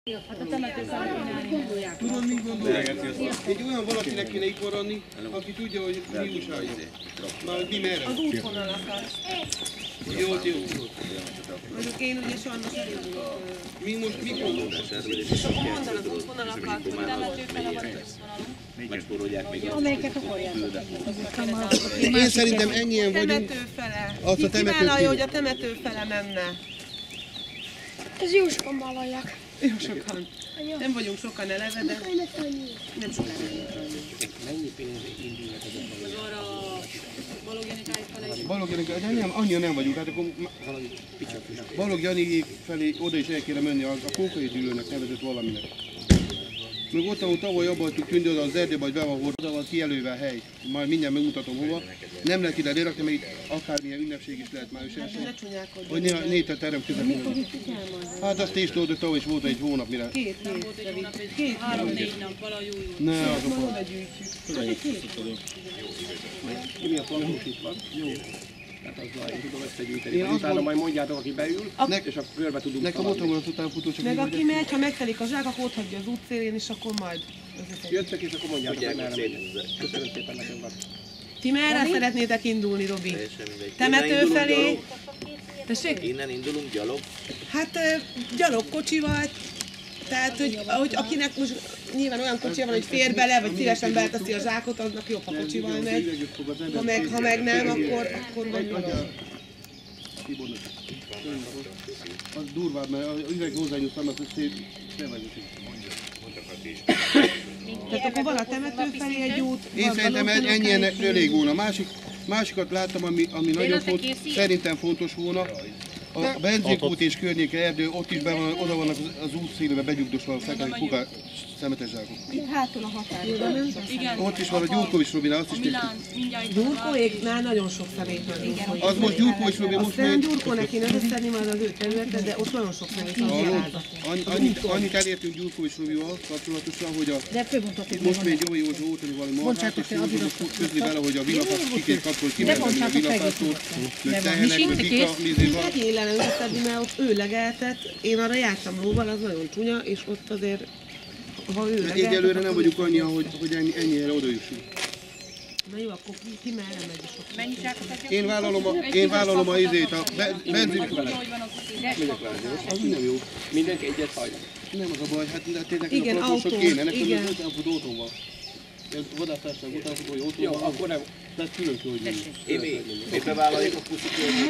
Hát a temetőfelé kéne állni. Tudod, mit gondolok? Egy olyan valakinek kéne itt maradni, aki tudja, hogy mi újságja. Már mi merre? Az útvonalakat. Jó. Mondjuk én ugye sajnos elindulok. Mi most mit mondunk? És akkor mondd az útvonalakat. Temetőfele van egy útvonalunk. Megspórolják még Amelyeket akarjátok. Én szerintem ennyien vagyunk. Temetőfele. Azt a Ki vállalja, temetőt- hogy a temetőfele menne? Ez jó sokan vállalják. Jó sokan. Nem vagyunk sokan eleve, de nem sokan. Mennyi pénz indulnak ezek a Arra Balogh Janikáig fele is. Balogh Jani, de nem, annyian nem vagyunk, hát akkor Balogh Jani felé oda is el kéne menni, a Kókai Dűlőnek nevezett valaminek. Még ott, ahol tavaly abba hagytuk tűnni, oda az erdőbe, vagy be van oda van kijelölve a hely. Majd mindjárt megmutatom hova. Nem lehet ide lerakni, mert itt akármilyen ünnepség is lehet május 1-én. Ne csúnyálkodj. Hogy négy a terem közepén. Hát azt is tudod, hogy tavaly is volt egy hónap, mire. Két Volt egy hónap, egy Két 3-4 nap, valahogy úgy. Ne, azok a... Mi a planus itt van? Jó. Hát azzal én tudom összegyűjteni. Utána majd mondjátok, aki beül, és akkor körbe tudunk Nekem szaladni. otthon van az utánfutó, csak Meg így aki vagyok. megy, ha megtelik a zsák, akkor ott hagyja az útszélén, és akkor majd. Jöttök, és akkor mondjátok, hogy merre megyünk. Köszönöm szépen nekem van. Ti merre szeretnétek indulni, Robi? Teljesen mindegy. Temető Innen indulunk felé? gyalog? Tessék? Innen indulunk gyalog. Hát gyalogkocsival, tehát hogy akinek most nyilván olyan kocsia van, hogy fér bele, vagy szívesen beleteszi a zsákot, annak jobb, ha kocsival megy. Ha meg nem, akkor vagy gyalog. Az durvább, mert az üveg hozzányújt annak, hogy szép, te vagy Tehát akkor van a temető felé egy út. Én szerintem ennyien elég volna. Másikat láttam, ami nagyon fontos, szerintem fontos volna. A benzinkút és környéke erdő, ott is oda vannak az útszélbe begyugdosva a fekete kuka szemetes zsákok. Hátul a határban. Igen. Ott is van a Gyurkovics Robinál, azt is A néztük. Milán, mindjárt itt Gyurkóéknál nagyon sok szemét van. Igen. Az most Gyurkovics Robi, most Aztán még... Gyurkónak kéne összedni majd az ő területet, de ott nagyon sok szemét van. Annyit elértünk Gyurkovics Robival kapcsolatosan, hogy De főmutatók most még Jó Józsó, hogy valami marhát, és közli vele, hogy a villafát ki kell kapcsolni, ki kell venni a villafától, meg tehenek, meg bika, vízéval. Neki lenne összedni, mert ott ő legeltet. Én arra jártam lóval, az nagyon csúnya, és ott azért, ha ő legeltet... Egyelőre nem vagyunk annyian, hogy ennyire oda jussunk. Na jó, akkor ki merre megy is ott? Mennyi zsákot adjak? Én vállalom a izét, a benzin... Tudja, hogy van a kuci. Az nem jó. Mindenki egyet hajt. Nem az a baj, hát tényleg Igen, a autósok autó, kéne, nekem igen. az utánfutó otthon van. Vadásztárság utánfutó, hogy otthon Jó, van. akkor nem. Tehát külön kell, hogy menjünk. Mi bevállaljuk a puszi környék.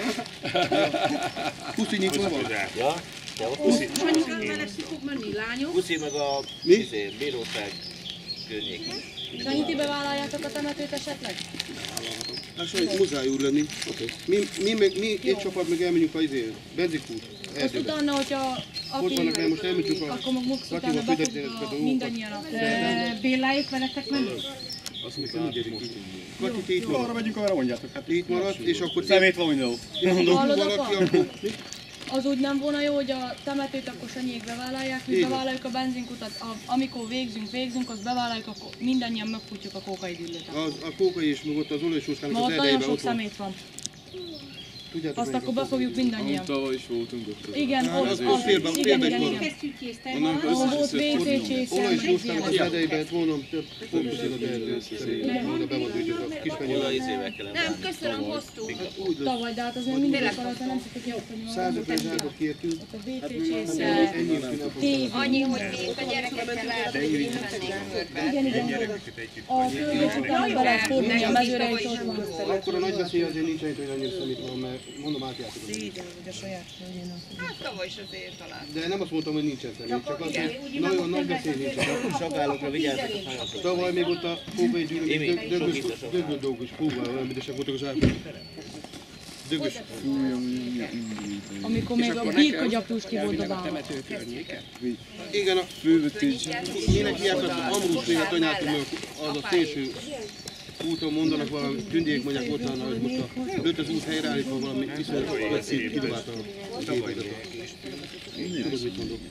Puszi nyitva van? Ja? Anyukám vele ki fog menni, lányok. Puszi meg a Mi? bíróság környék. Sanyi, ti bevállaljátok a temetőt esetleg? Hát sajnos muszáj úr lenni. Mi egy csapat meg elmegyünk a benzinkút. Azt utána, hogyha Ott vannak, mert most elmentünk akkor meg Mux utána Lakival befogjuk figyeltélek a dolgokat. mindannyian a Béláék veletek menni? Azt mondjuk, nem gyerünk így. Kati, te itt Arra marad. megyünk, arra mondjátok. Hát Itt marad, és akkor szemét van mindenhol. Hallod, valaki, apa? akkor... Az úgy nem volna jó, hogy a temetőt akkor Sanyék bevállalják, mi Igen. bevállaljuk a benzinkutat, amikor végzünk, azt bevállaljuk, akkor mindannyian megfutjuk a Kókai Dűlőt. A Kókai és meg ott az olajsóskának Ma az ott nagyon erdejében sok ott van. szemét van. Tudjátok, Azt melyik akkor a befogjuk mindannyian. Tavaly is voltunk ott. Igen, Az ott, ott félben igen, is igen, van. igen. Onnan Ahol volt összeszedett WC csészem, Olajsóskának az erdejében, volnom több fontos az erdő. Oda be van gyűjtve a kispenyővel. Olajizével kellene Nem, köszönöm, hoztuk. Úgy lesz. tavaly, de hát az még mindig alatt, nem szokott javítani magam. 150 zsákot kértünk. A WC csészem, Ennyi is nem fog. tévé. Annyi, hogy még a gyerekekkel elmennénk körbe. Igen, igen. A tőzsdékben be lehet fordulni a mezőre, és ott van. Akkor a nagy veszély azért nincs egy, hogy annyira szemét van, mert mondom, átjátszik. Szégyen, hogy a saját földjén. Hát tavaly is azért talán. De nem azt mondtam, hogy nincsen szemét, csak az, hogy nagyon nagy veszély nincsen. Sakálokra vigyázzatok a hajatok. Tavaly még ott a Kóbai Gyűlő, dögös dolgok is, fúvál, olyan ügyesek voltak a zsákok. Dögös. Amikor még a birkagyapjús ki volt dobálva. Temető környéke. Igen, a Fővetés. minek hívják azt az Ambrus féle tanyát, az a szélső úton mondanak valami, tündék mondják ott van, hogy most a 5 út helyreállítva valami viszonylag veszélyt kidobálta a képeket. Tudod, mit mondok?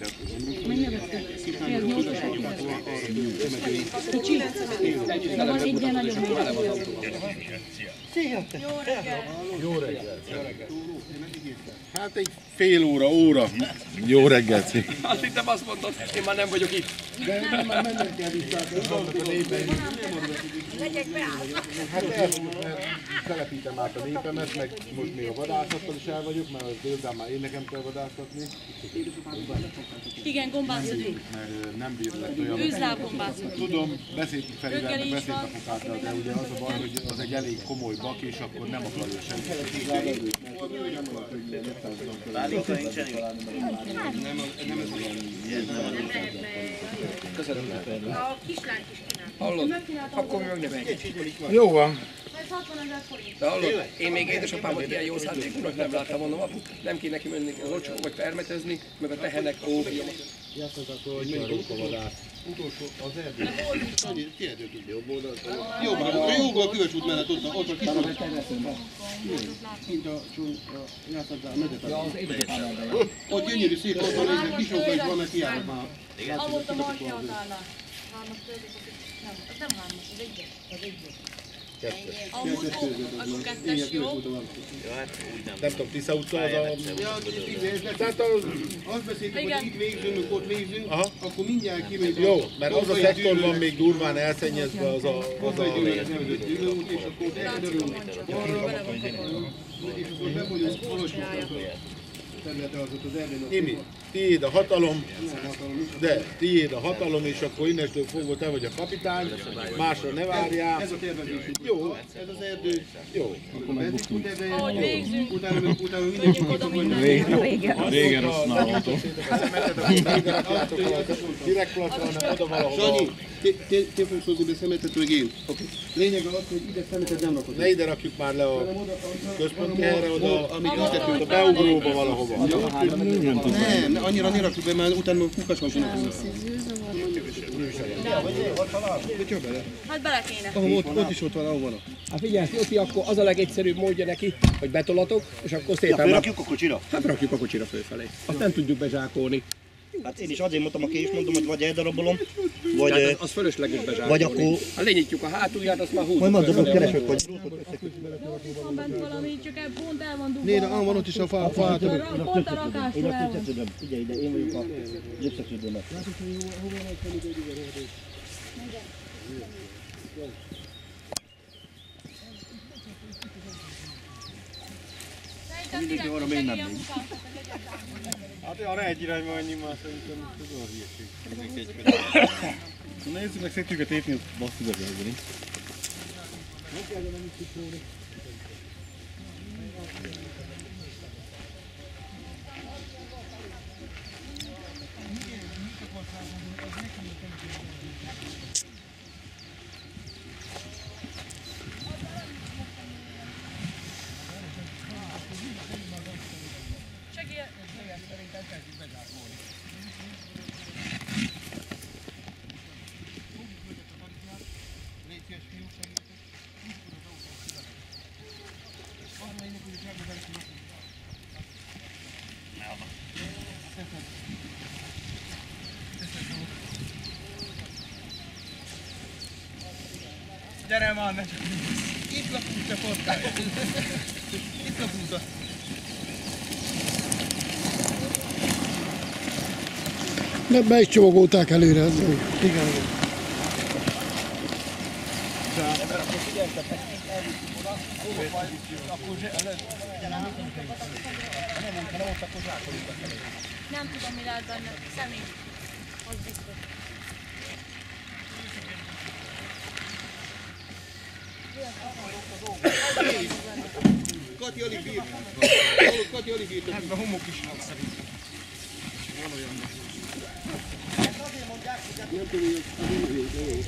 Kicsi? De van egy ilyen nagyobb még. Jó reggelt! Jó reggelt! Hát egy fél óra. Jó reggelt! Azt hittem azt mondod, én már nem vagyok itt. De nem, már mennem kell vissza, a népen. Hát telepítem át a népemet, meg most még a vadászattal is el vagyok, mert az délután már én nekem kell vadászatni. Igen, gombászodik. Mert nem bírlek olyan. Őzlábgombászok. Tudom, beszéltünk Ferivel, meg beszélt a Fokáttal, de ugye az a baj, hogy az egy elég komoly bak, és akkor nem akarja senki. A kislányt is kínál. Hallod? Akkor mi meg ne menjünk. Jó van. De hallod, én még édesapámat ilyen jó szándékúnak nem láttam, mondom, apu, nem kéne neki menni az olcsó, vagy permetezni, meg a tehenek óvjomat. Játszott akkor, hogy nyarulok a vadász. Utolsó, az erdő. Annyi, kiedő tudja. Jobb oldalt. Jóval a Küves út mellett ott a kis út. Kint a játszaddál, megyet. Ott gyönyörű szép, ott van egy kis óka is van, mert kiállnak már. Amott a marki határnál. Hármas töltött, nem, az nem hármas, az egyes. Az egyes. Amúgy akkor kettes jó. Nem tudom, Tisza utca az a... Tehát azt beszéltük, hogy itt végzünk, ott végzünk, akkor mindjárt kimegyünk. Jó, mert az a szektor van még durván elszennyezve, az a... nevezett gyűlölünk, és akkor elkerülünk arra, és akkor bemondjuk Kolostorra. Területe az ott az erdőn. Imi, tiéd a hatalom, de tiéd a hatalom, és akkor innestől fogva te vagy a kapitány, másra ne várjál. Ez a tervezésünk. Jó. Ez az erdő. Jó. Ahogy végzünk, Utána mindenki oda minden. Régen használható. Direktplatra, hanem oda valahova. Sanyi, te fogsz hozni szemetet, meg én. Lényeg az, hogy ide szemetet nem rakod. Ne ide rakjuk már le a központi helyre, oda a beugróba valahova. Nem, annyira ne rakjuk be, mert utána kukas van sinnek. Hát bele kéne. Ott is ott van, ahol van. Hát figyelj, Jóti, akkor az a legegyszerűbb módja neki, hogy betolatok, és akkor szépen... Rakjuk a kocsira? Hát rakjuk a kocsira fölfelé. Azt nem tudjuk bezsákolni. Hát én is azért mondtam, aki is mondom, hogy vagy eldarabolom, vagy... Tehát az fölösleges bezsákolni. Vagy akkor... Ha lenyitjuk a hátulját, azt már húzzuk. Majd mondod, keresek vagy. Van bent valami, csak pont el van dugva. Nézd, van ott is a fa. Pont a rakástól el van. Figyelj ide, én vagyok a gyöpszesződőmet. Mindenki arra még nem megy. Hát arra egy irányba annyi már szerintem ez a hülyeség. Nézzük meg, szétjük tépni, azt basszuk az elveni. Gyere már, ne csak! Itt lakunk, te portál! Itt lakunk! Be is csomagolták előre. Igen, igen. Nem tudom, mi lehet benne. Személy. Az biztos. Kati alig bír. Kati alig bír. Ebben homok is van szerintem. Van olyan. Nem tudom, hogy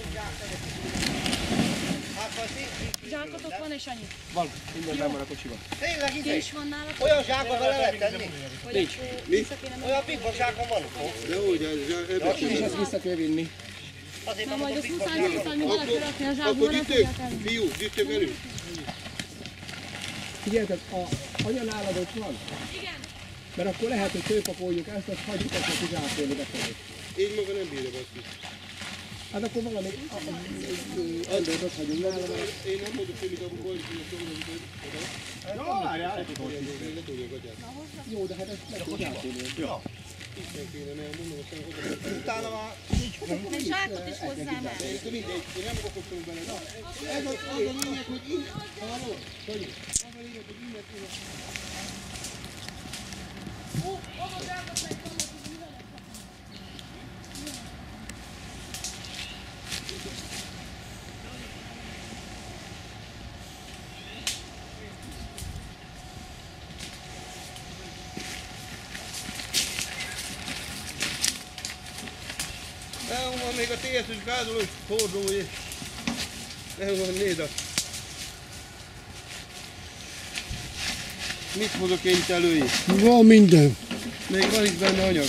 Zsákotok van és annyi? Van, minden benn van a kocsiban. Tényleg Ti is van nálatok? olyan zsákban le lehet tenni? Nincs. Olyan pikban zsákon van. de úgy, És ezt vissza kell vinni. Azért Na mondom, majd a a pikban szuszán után mi bele kell rakni a zsákba, nem fogják elni. fiú, gyűjtök velünk. Figyeljetek, a anya nálad ott van? Igen. Mert akkor lehet, hogy fölpakoljuk ezt, azt hagyjuk ezt neki zsákolni befelé. Így maga nem bírja basszus. Hát akkor valami Andrát hagyom le, én nem mondok semmit, amikor jó, várjál, jó, de hát ezt meg tudod átélni. Jó. Isten kéne, mert mondom, aztán utána már nincs fogunk. Egy zsákot is hozzám el. Mindegy, én nem fogok bele. Ez az a lényeg, hogy innen, hallod? Sanyi, az a lényeg, hogy innen tudod. Van még a TS-es gázolós forduló is. Nem van, nézd azt. Mit hozok én itt elő is? Van minden. Még van itt benne anyag.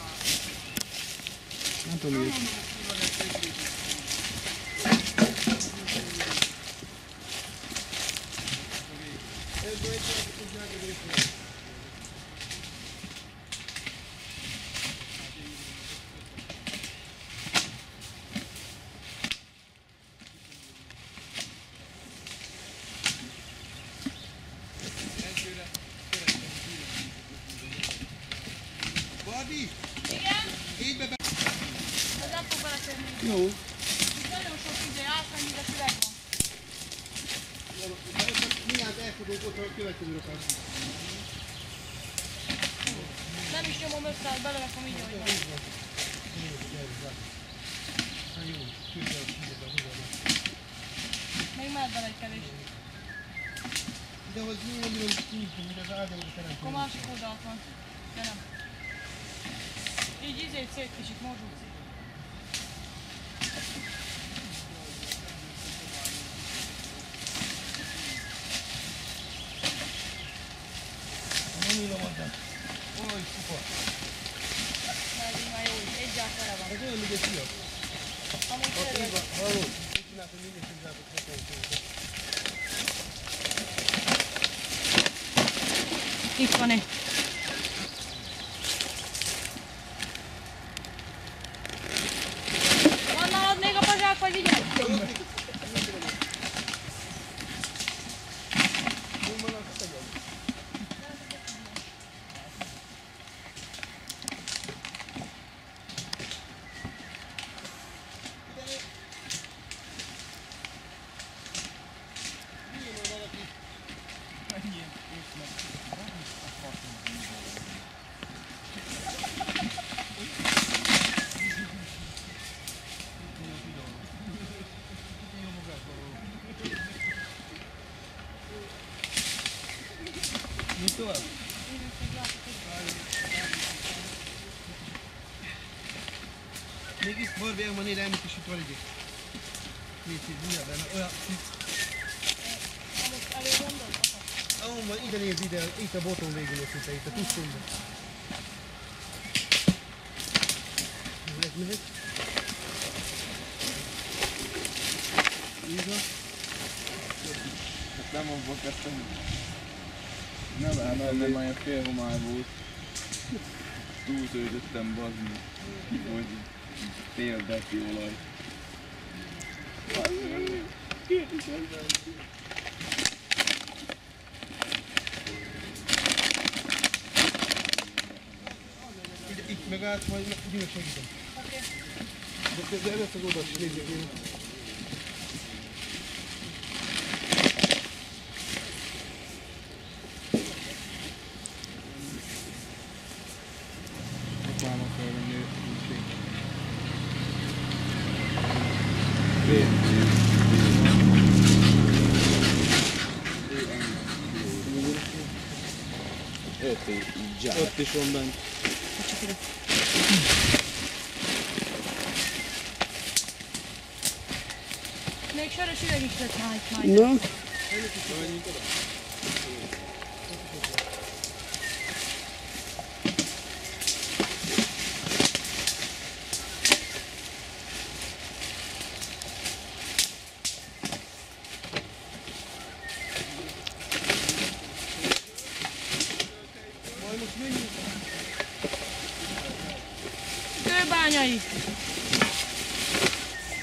Nem tudom miért. Jó. Nagyon sok ide átmenni, de füreg van. Mindjárt elfogunk ott a következő rakásra. Nem is nyomom össze, hát belerakom így, ahogy van. Még mehet bele egy kevés. De hogy nyomom, hogy az áldalóra teremteni. Akkor másik oldalt van. De nem. Így izét szét kicsit, morzsút szét. Nem írom adnak. Oly, szuper. Mert így már jó, így egy gyák vele van. Ez olyan, mint egy fiat. Amúgy szerint. Hallod? Mit csinálsz, hogy mindig szüzsáltok nekem? Itt van egy. Van nálad még a pazsák, vagy vigyázz? Mit tovább? Még itt Barbie van, én elmit is itt van egy. Nézd, mindjárt benne, olyan... Ahol van, ide nézd ide, itt a boton végül ott itt a tusztomban. Mehet. Így van. Hát nem abban kezdtem. Nem állom, nem már fél homály volt. Túltöltöttem, bazd. Volt fél deki olaj. Itt megállt, majd gyűlök segítem. Oké. De ezt az oldalt is nézzük én. Apámat kell venni, úgyhogy. Ott is van bent. Még sörös üveg is lett majd. Na, Kőbányai.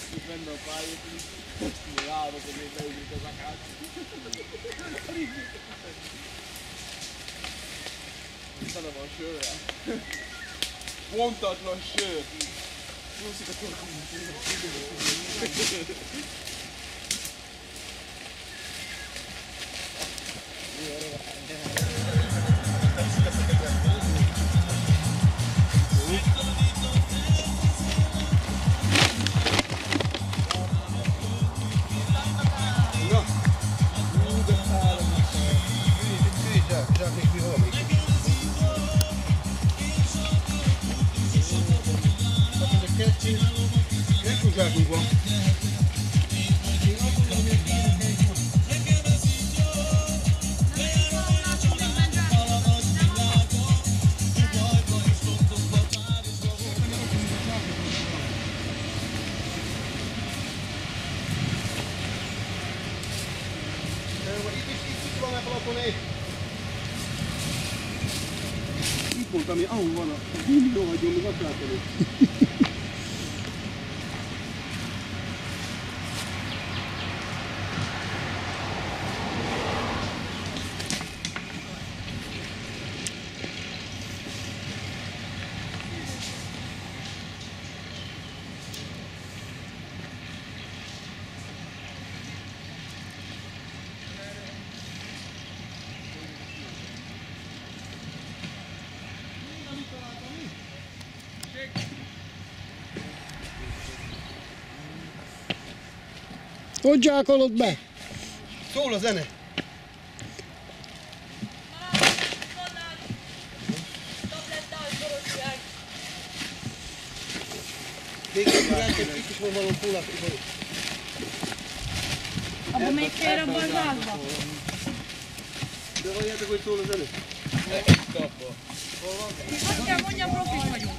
Benne a pályát, még állok, hogy én beüljük az akát. Tele van sörrel. Pontatlan sör. Csúszik a torkomban. Itt mondtam, hogy ahol van a millió hagyom, még azt látod. Hogy zsákolod be? Szól a zene! Még egy kis van való fúlak. Abba még fér abba az ágba. De halljátok, hogy szól a zene? Azt kell mondjam, profis vagyunk.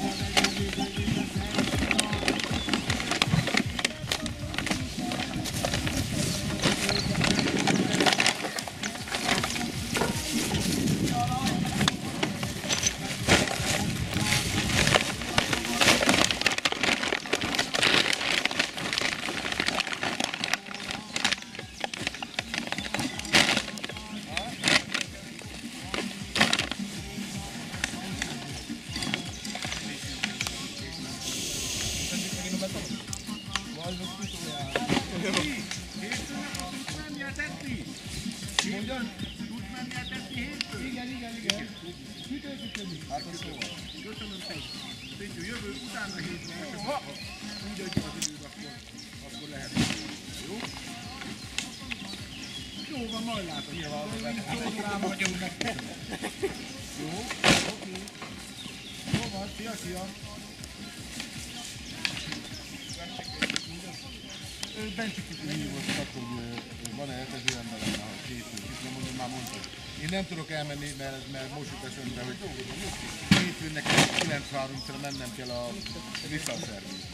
Én nem tudok elmenni, mert most jut eszembe, hogy hétfőn nekem 9:30-ra mennem kell a visszaszervizbe.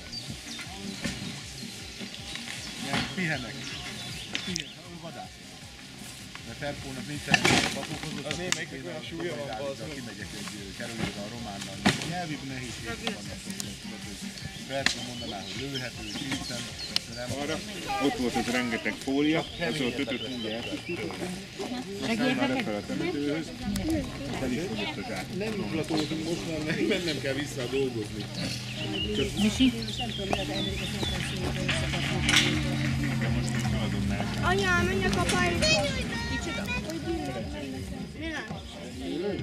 Pihenek. Vadászok. Mert Terpónak nincs elég papokhoz, az némelyiknek olyan súlya van, kimegyek kerülőre a románnal. Nyelvi nehézségek vannak, hogy Terpó mondaná, hogy lőhető, sítszen, de nem arra. Ott volt az rengeteg fólia, az ott 5 mindjárt elpusztítottunk. Aztán már lefele a temetőhöz, el is fogyott a zsák. Nem inflatózunk most már, mert mennem kell vissza dolgozni. Anyám, menjek a pályára. Kicsoda? Mi nem?